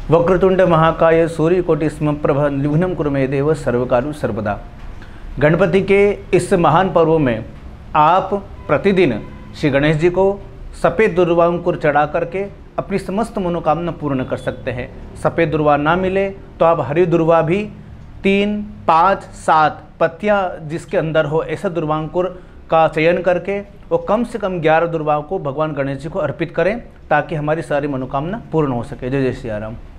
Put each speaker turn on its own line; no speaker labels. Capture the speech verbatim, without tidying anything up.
वक्रतुंड महाकाय सूर्यकोटि समप्रभ निर्विघ्नं कुरु मे देव सर्वकार्येषु सर्वदा। गणपति के इस महान पर्व में आप प्रतिदिन श्री गणेश जी को सफ़ेद दुर्वा अंकुर चढ़ा करके अपनी समस्त मनोकामना पूर्ण कर सकते हैं। सफ़ेद दुर्वा ना मिले तो आप हरी दुर्वा भी तीन पाँच सात पत्तियाँ जिसके अंदर हो ऐसा दुर्वांकुर का चयन करके वो कम से कम ग्यारह दुर्वाओं को भगवान गणेश जी को अर्पित करें ताकि हमारी सारी मनोकामना पूर्ण हो सके। जय जय श्री राम।